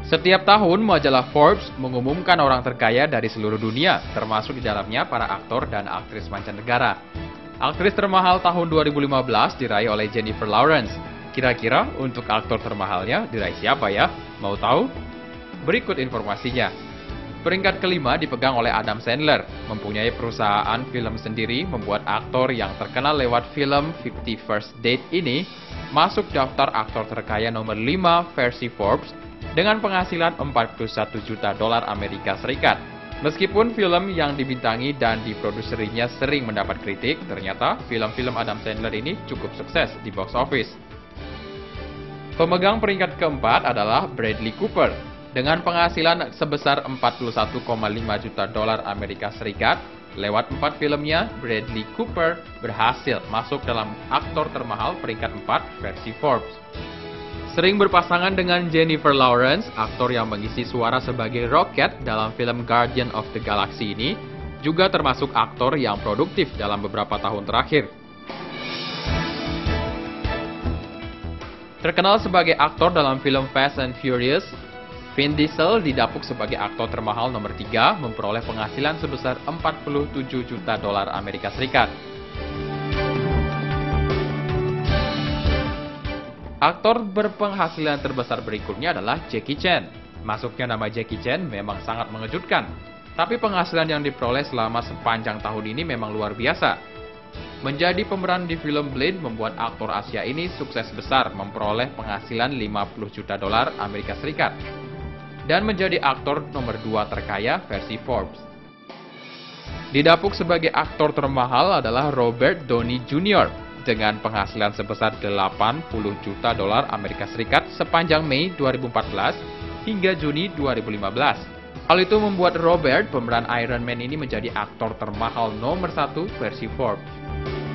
Setiap tahun, majalah Forbes mengumumkan orang terkaya dari seluruh dunia, termasuk di dalamnya para aktor dan aktris mancanegara. Aktris termahal tahun 2015 diraih oleh Jennifer Lawrence. Kira-kira untuk aktor termahalnya diraih siapa ya? Mau tahu? Berikut informasinya. Peringkat kelima dipegang oleh Adam Sandler, mempunyai perusahaan film sendiri membuat aktor yang terkenal lewat film 50 First Date ini masuk daftar aktor terkaya nomor 5 versi Forbes dengan penghasilan 41 juta dolar Amerika Serikat. Meskipun film yang dibintangi dan diproduserinya sering mendapat kritik, ternyata film-film Adam Sandler ini cukup sukses di box office. Pemegang peringkat keempat adalah Bradley Cooper. Dengan penghasilan sebesar 41,5 juta dolar Amerika Serikat, lewat 4 filmnya, Bradley Cooper berhasil masuk dalam aktor termahal peringkat 4 versi Forbes. Sering berpasangan dengan Jennifer Lawrence, aktor yang mengisi suara sebagai Rocket dalam film Guardian of the Galaxy ini, juga termasuk aktor yang produktif dalam beberapa tahun terakhir. Terkenal sebagai aktor dalam film Fast and Furious, Vin Diesel didapuk sebagai aktor termahal nomor 3, memperoleh penghasilan sebesar 47 juta dolar Amerika Serikat. Aktor berpenghasilan terbesar berikutnya adalah Jackie Chan. Masuknya nama Jackie Chan memang sangat mengejutkan, tapi penghasilan yang diperoleh selama sepanjang tahun ini memang luar biasa. Menjadi pemeran di film Blade membuat aktor Asia ini sukses besar, memperoleh penghasilan 50 juta dolar Amerika Serikat. Dan menjadi aktor nomor 2 terkaya versi Forbes. Didapuk sebagai aktor termahal adalah Robert Downey Jr. dengan penghasilan sebesar 80 juta dolar Amerika Serikat sepanjang Mei 2014 hingga Juni 2015. Hal itu membuat Robert, pemeran Iron Man ini menjadi aktor termahal nomor 1 versi Forbes.